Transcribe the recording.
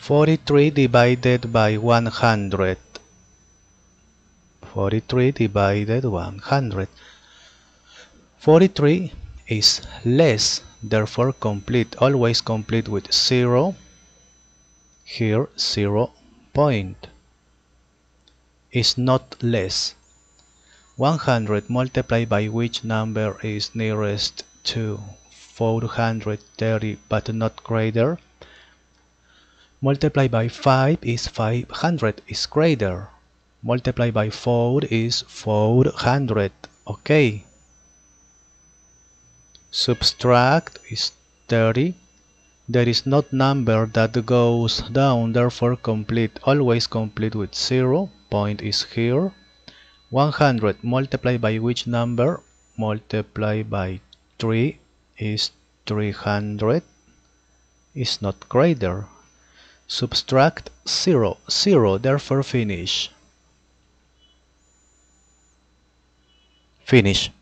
43 divided by 100. 43 divided 100. 43 is less, therefore complete, always complete with 0. Here 0 point. Is not less. 100 multiplied by which number is nearest to 430 but not greater? Multiplied by 5 is 500, is greater. Multiplied by 4 is 400. Okay. Subtract is 30. There is not number that goes down, therefore complete, always complete with 0. Point is here. 100 multiplied by which number? Multiplied by 3 is 300. Is not greater. Subtract 0. 0, therefore finish. Finish.